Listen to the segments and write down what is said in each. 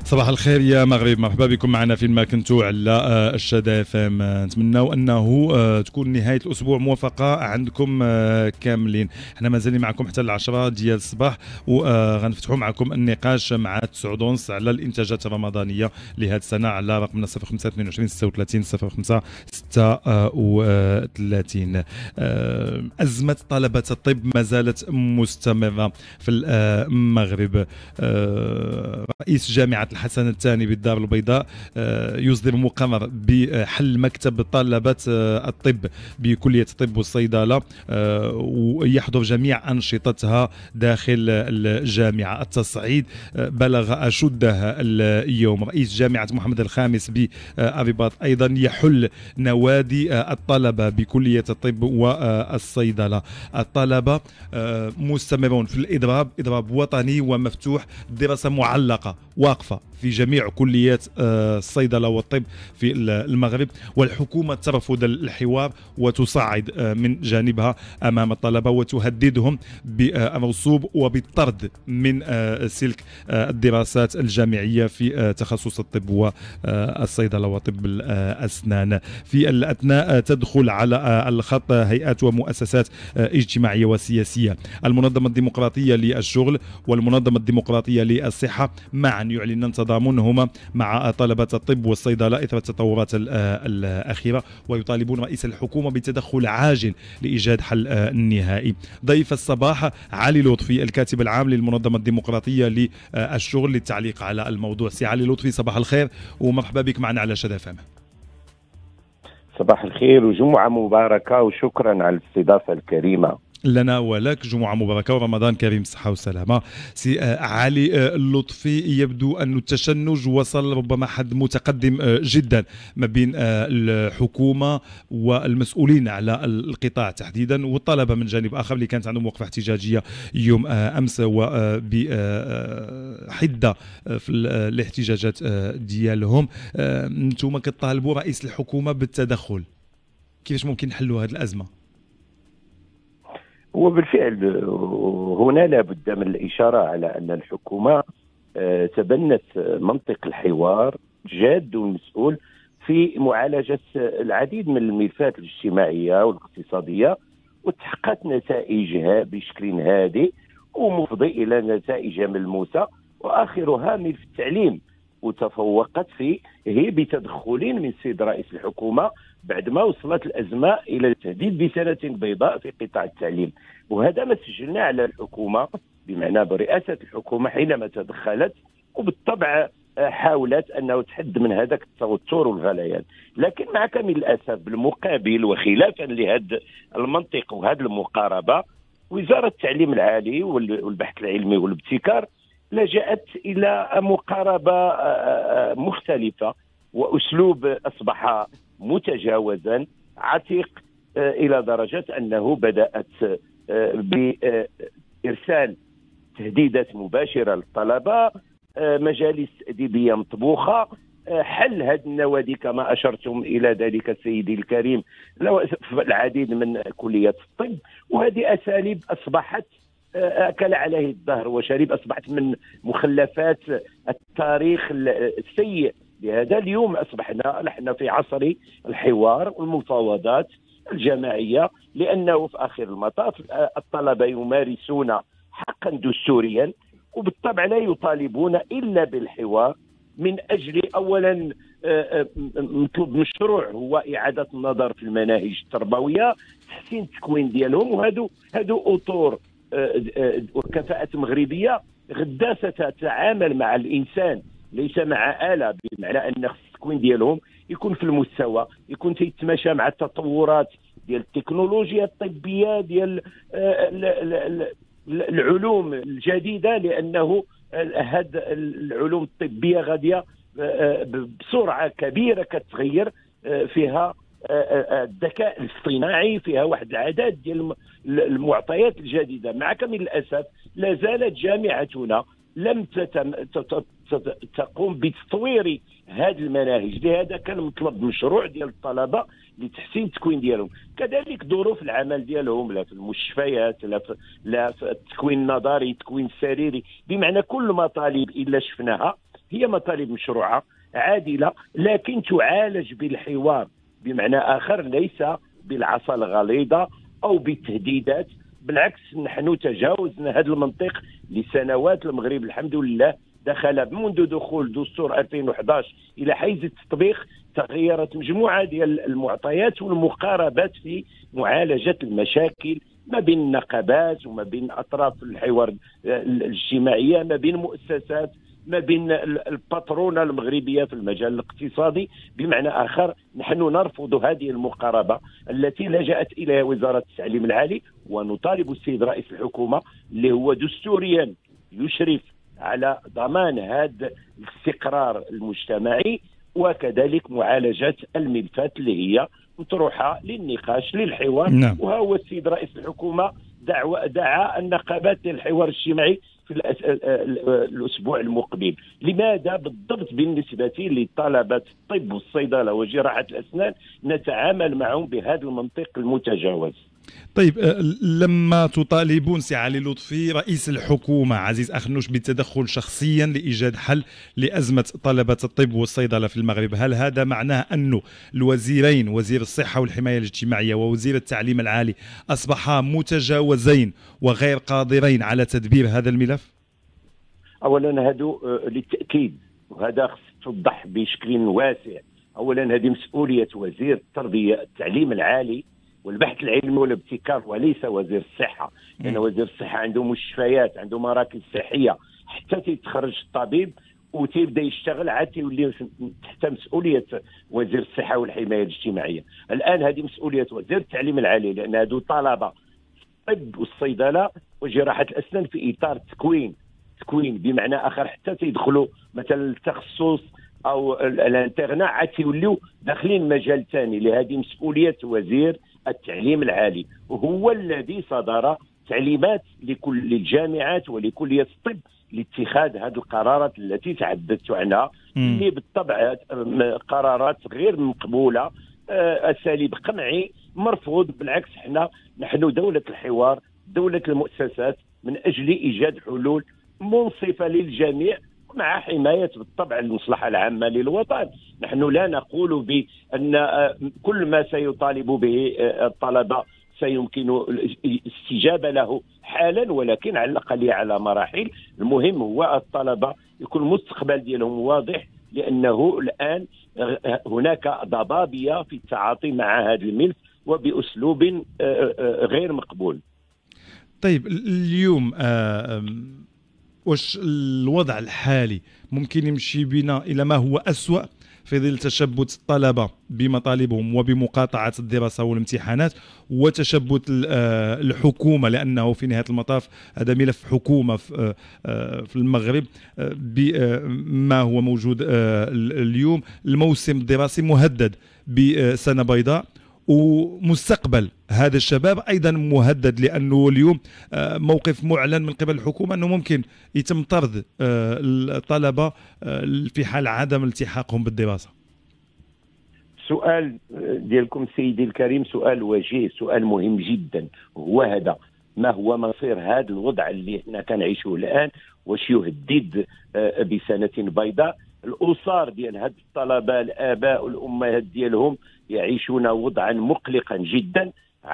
صباح الخير يا مغرب، مرحبا بكم معنا فين ما كنتوا على الشادة اف ام. نتمنوا انه تكون نهايه الاسبوع موفقه عندكم كاملين. احنا مازالين معكم حتى العشرة ديال الصباح، وغنفتحوا معكم النقاش مع 9:30 على الانتاجات الرمضانيه لهذه السنه على رقمنا 0522 36 05 36. ازمه طلبه الطب ما زالت مستمره في المغرب. رئيس جامعة الحسن الثاني بالدار البيضاء يصدر مقرر بحل مكتب طلبة الطب بكلية الطب والصيدلة ويحضر جميع أنشطتها داخل الجامعة. التصعيد بلغ أشدها اليوم. رئيس جامعة محمد الخامس بالرباط أيضا يحل نوادي الطلبة بكلية الطب والصيدلة. الطلبة مستمرون في الإضراب، إضراب وطني ومفتوح، دراسة معلقة واقفة في جميع كليات الصيدلة والطب في المغرب، والحكومة ترفض الحوار وتصعد من جانبها أمام الطلبة وتهددهم بالرسوب وبالطرد من سلك الدراسات الجامعية في تخصص الطب والصيدلة وطب الأسنان. في الأثناء تدخل على الخط هيئات ومؤسسات اجتماعية وسياسية. المنظمة الديمقراطية للشغل والمنظمة الديمقراطية للصحة معا يعلنان تضامنهما مع طلبة الطب والصيدلة إثر التطورات الأخيرة، ويطالبون رئيس الحكومة بتدخل عاجل لإيجاد حل نهائي. ضيف الصباح علي لطفي، الكاتب العام للمنظمة الديمقراطية للشغل، للتعليق على الموضوع. سي علي لطفي، صباح الخير ومرحبا بك معنا على شادة اف ام. صباح الخير وجمعة مباركة، وشكرا على الاستضافة الكريمة. لنا ولك جمعة مباركة ورمضان كريم، صحة وسلامة. سي علي اللطفي، يبدو أن التشنج وصل ربما حد متقدم جدا ما بين الحكومة والمسؤولين على القطاع تحديدا والطلبة من جانب آخر اللي كانت عندهم وقفة احتجاجية يوم أمس وبحدة في الاحتجاجات ديالهم. انتم كتطالبوا رئيس الحكومة بالتدخل، كيفاش ممكن نحلوا هذه الأزمة؟ وبالفعل هنا لا بد من الإشارة على أن الحكومة تبنت منطق الحوار جاد ومسؤول في معالجة العديد من الملفات الاجتماعية والاقتصادية، وتحققت نتائجها بشكل هادئ ومفضي إلى نتائج ملموسة، وآخرها ملف التعليم، وتفوقت فيه هي بتدخل من سيد رئيس الحكومة بعدما وصلت الأزمة إلى التهديد بسنة بيضاء في قطاع التعليم. وهذا ما سجلنا على الحكومة، بمعنى برئاسة الحكومة حينما تدخلت وبالطبع حاولت أنه تحد من هذاك التوتر والغليان. لكن مع كامل الأسف بالمقابل وخلافا لهذا المنطق وهذه المقاربة، وزارة التعليم العالي والبحث العلمي والابتكار لجأت إلى مقاربة مختلفة وأسلوب أصبح متجاوزا عتيق إلى درجة أنه بدأت بإرسال تهديدات مباشرة للطلبة، مجالس تأديبية مطبوخة، حل هذه النوادي كما أشرتم إلى ذلك سيدي الكريم في العديد من كليات الطب. وهذه أساليب أصبحت أكل عليه الدهر وشرب، أصبحت من مخلفات التاريخ السيء. لهذا اليوم أصبحنا نحن في عصر الحوار والمفاوضات الجماعية، لأنه في آخر المطاف الطلبة يمارسون حقا دستوريا، وبالطبع لا يطالبون إلا بالحوار من أجل أولا مطلوب مشروع هو إعادة النظر في المناهج التربوية، تحسين التكوين ديالهم، وهذو أطور وكفاءة مغربية غدا ستتعامل مع الإنسان ليس مع آلة، بمعنى أن التكوين ديالهم يكون في المستوى، يكون يتماشى مع التطورات ديال التكنولوجيا الطبية ديال العلوم الجديدة، لأنه هذه العلوم الطبية غادية بسرعة كبيرة كتغير، فيها الذكاء الاصطناعي، فيها واحد العدد ديال المعطيات الجديدة. مع كامل الأسف لا زالت جامعتنا لم تقوم بتطوير هذه المناهج، لهذا كان مطلب مشروع ديال الطلبة لتحسين التكوين ديالهم، كذلك ظروف العمل ديالهم، لا في المستشفيات لا في التكوين النظري، التكوين السريري، بمعنى كل مطالب إلا شفناها هي مطالب مشروعه عادله، لكن تعالج بالحوار، بمعنى اخر ليس بالعصا الغليظه او بالتهديدات. بالعكس، نحن تجاوزنا هذا المنطق لسنوات. المغرب الحمد لله دخل منذ دخول دستور 2011 الى حيز التطبيق، تغيرت مجموعه ديال المعطيات والمقاربات في معالجه المشاكل ما بين النقابات وما بين اطراف الحوار الاجتماعيه، ما بين مؤسسات، ما بين الباترونه المغربيه في المجال الاقتصادي. بمعنى اخر، نحن نرفض هذه المقاربه التي لجأت اليها وزاره التعليم العالي، ونطالب السيد رئيس الحكومه اللي هو دستوريا يشرف على ضمان هذا الاستقرار المجتمعي، وكذلك معالجه الملفات اللي هي مطروحه للنقاش للحوار. نعم. وهو السيد رئيس الحكومه دعا النقابات للحوار الاجتماعي في الاسبوع المقبل. لماذا بالضبط بالنسبه لطلبه الطب والصيدله وجراحه الاسنان نتعامل معهم بهذا المنطق المتجاوز؟ طيب، لما تطالبون سي علي لطفي رئيس الحكومة عزيز أخنوش بالتدخل شخصيا لإيجاد حل لأزمة طلبة الطب والصيدلة في المغرب، هل هذا معناه أن الوزيرين، وزير الصحة والحماية الاجتماعية ووزير التعليم العالي، أصبحا متجاوزين وغير قادرين على تدبير هذا الملف؟ أولا هذا للتأكيد، وهذا خص توضح بشكل واسع. أولا هذه مسؤولية وزير التربية التعليم العالي والبحث العلمي والابتكار، وليس وزير الصحه. لان وزير الصحه عنده مستشفيات، عنده مراكز صحيه، حتى تيتخرج الطبيب وتيبدا يشتغل عاد تيولي تحت مسؤوليه وزير الصحه والحمايه الاجتماعيه. الان هذه مسؤوليه وزير التعليم العالي، لان هذو طلبه الطب والصيدله وجراحه الاسنان في اطار تكوين بمعنى اخر، حتى تيدخلوا مثلا التخصص او الانترنا عاد تيوليو داخلين مجال ثاني. لهذه مسؤوليه وزير التعليم العالي، وهو الذي صدر تعليمات لكل الجامعات ولكلية الطب لاتخاذ هذه القرارات التي تحدثت عنها، اللي بالطبع قرارات غير مقبولة، أساليب قمعي مرفوض. بالعكس، نحن دولة الحوار، دولة المؤسسات، من أجل إيجاد حلول منصفة للجميع مع حماية بالطبع المصلحة العامة للوطن. نحن لا نقول بأن كل ما سيطالب به الطلبة سيمكن الاستجابة له حالا، ولكن على الأقل على مراحل. المهم هو الطلبة يكون المستقبل ديالهم واضح، لأنه الآن هناك ضبابية في التعاطي مع هذا الملف وبأسلوب غير مقبول. طيب، اليوم واش الوضع الحالي ممكن يمشي بنا إلى ما هو أسوأ في ظل تشبت الطلبة بمطالبهم وبمقاطعة الدراسة والامتحانات، وتشبت الحكومة، لأنه في نهاية المطاف هذا ملف حكومة في المغرب بما هو موجود اليوم. الموسم الدراسي مهدد بسنة بيضاء، ومستقبل هذا الشباب أيضا مهدد، لأنه اليوم موقف معلن من قبل الحكومة أنه ممكن يتم طرد الطلبة في حال عدم التحاقهم بالدراسة. سؤال ديالكم سيدي الكريم سؤال وجيه، سؤال مهم جدا. هو هذا ما هو مصير هذا الوضع اللي احنا كنعيشوه الآن؟ واش يهدد بسنة بيضاء؟ الأسر ديال هاد الطلبة، الآباء والأمهات ديالهم يعيشون وضعا مقلقا جدا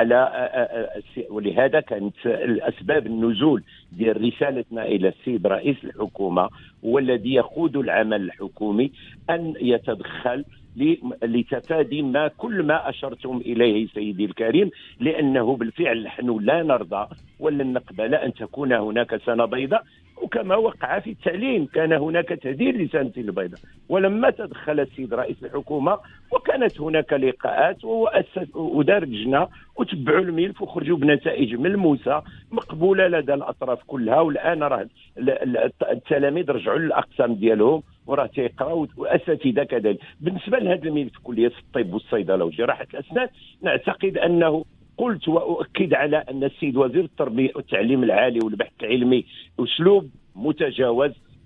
ولهذا كانت الأسباب النزول ديال رسالتنا إلى السيد رئيس الحكومة هو الذي يقود العمل الحكومي أن يتدخل لتفادي كل ما أشرتم إليه سيدي الكريم، لأنه بالفعل نحن لا نرضى ولن نقبل أن تكون هناك سنة بيضاء. وكما وقع في التعليم كان هناك تهديد لسنة البيضاء، ولما تدخل السيد رئيس الحكومة وكانت هناك لقاءات ودار لجنة وتبعوا الملف وخرجوا بنتائج ملموسة مقبولة لدى الأطراف كلها. والآن راه التلاميذ رجعوا للأقسام ديالهم وراه تيقراوا، واساتذه كذلك. بالنسبه لهذا الملف كليه الطب والصيدله وجراحه الاسنان، نعتقد انه قلت واؤكد على ان السيد وزير التربيه والتعليم العالي والبحث العلمي اسلوب متجاوز.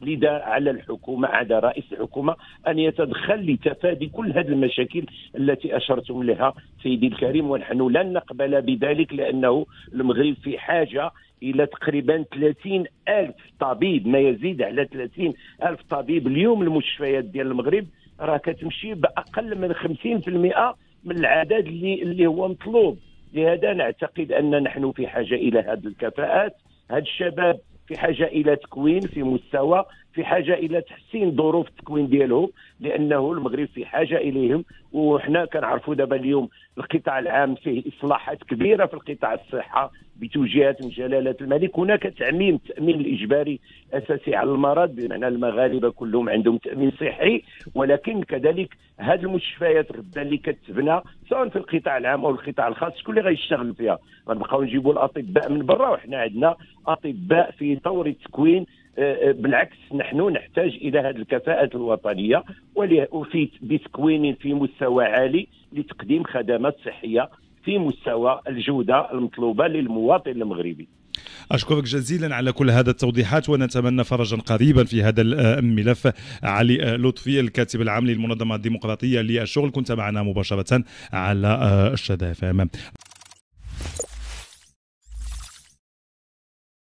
لذا على الحكومه، على رئيس الحكومه ان يتدخل لتفادي كل هذه المشاكل التي اشرتم لها سيدي الكريم، ونحن لن نقبل بذلك، لانه المغرب في حاجه الى تقريبا 30 ألف طبيب، ما يزيد على 30 ألف طبيب. اليوم المستشفيات ديال المغرب راه كتمشي باقل من 50% من العدد اللي هو مطلوب. لهذا نعتقد ان نحن في حاجه الى هذه الكفاءات. هاد الشباب في حاجه الى تكوين في مستوى، في حاجه الى تحسين ظروف التكوين ديالهم، لانه المغرب في حاجه اليهم. وحنا كنعرفوا دابا اليوم القطاع العام فيه اصلاحات كبيره في القطاع الصحه بتوجيهات من جلاله الملك. هناك تامين التامين الاجباري اساسي على المرض، بمعنى المغاربه كلهم عندهم تامين صحي، ولكن كذلك هذه المستشفيات غدا اللي كتبنى سواء في القطاع العام او القطاع الخاص، شكون اللي غيشتغل فيها؟ غنبقاو نجيبوا الاطباء من برا، وحنا عندنا اطباء في طور التكوين. بالعكس نحن نحتاج الى هذه الكفاءات الوطنيه وفي بتكوين في مستوى عالي لتقديم خدمات صحيه في مستوى الجوده المطلوبه للمواطن المغربي. أشكرك جزيلا على كل هذا التوضيحات، ونتمنى فرجا قريبا في هذا الملف. علي لطفي، الكاتب العام للمنظمة الديمقراطية للشغل، كنت معنا مباشرة على الشدائف.